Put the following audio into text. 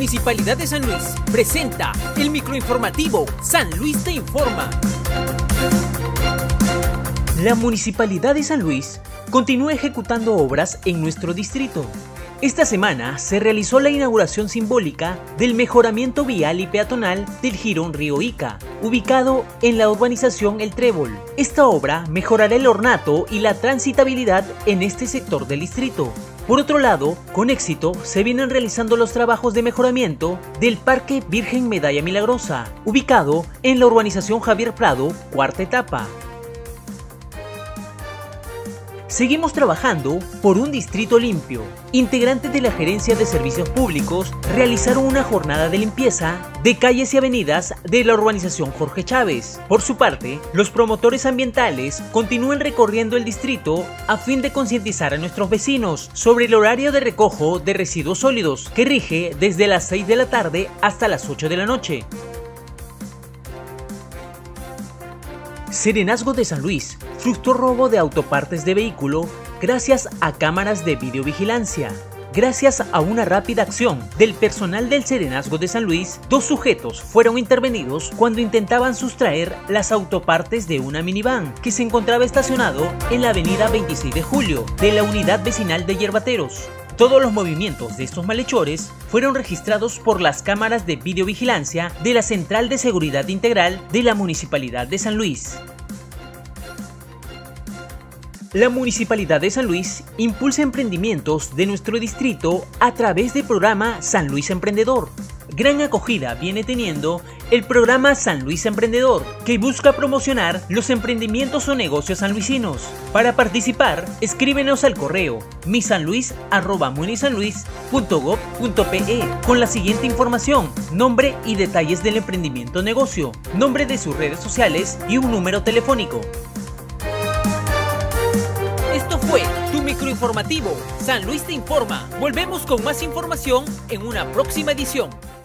Municipalidad de San Luis presenta el microinformativo San Luis te informa. La Municipalidad de San Luis continúa ejecutando obras en nuestro distrito. Esta semana se realizó la inauguración simbólica del mejoramiento vial y peatonal del Jirón Río Ica, ubicado en la urbanización El Trébol. Esta obra mejorará el ornato y la transitabilidad en este sector del distrito. Por otro lado, con éxito se vienen realizando los trabajos de mejoramiento del Parque Virgen Medalla Milagrosa, ubicado en la urbanización Javier Prado, cuarta etapa. Seguimos trabajando por un distrito limpio. Integrantes de la Gerencia de Servicios Públicos realizaron una jornada de limpieza de calles y avenidas de la urbanización Jorge Chávez. Por su parte, los promotores ambientales continúan recorriendo el distrito a fin de concientizar a nuestros vecinos sobre el horario de recojo de residuos sólidos que rige desde las 6 de la tarde hasta las 8 de la noche. Serenazgo de San Luis frustró robo de autopartes de vehículo gracias a cámaras de videovigilancia. Gracias a una rápida acción del personal del Serenazgo de San Luis, dos sujetos fueron intervenidos cuando intentaban sustraer las autopartes de una minivan que se encontraba estacionado en la avenida 26 de Julio de la unidad vecinal de Yerbateros. Todos los movimientos de estos malhechores fueron registrados por las cámaras de videovigilancia de la Central de Seguridad Integral de la Municipalidad de San Luis. La Municipalidad de San Luis impulsa emprendimientos de nuestro distrito a través del programa San Luis Emprendedor. Gran acogida viene teniendo el programa San Luis Emprendedor, que busca promocionar los emprendimientos o negocios sanluisinos. Para participar, escríbenos al correo misanluis@munisanluis.gov.pe con la siguiente información: nombre y detalles del emprendimiento o negocio, nombre de sus redes sociales y un número telefónico. Esto fue tu microinformativo San Luis te informa. Volvemos con más información en una próxima edición.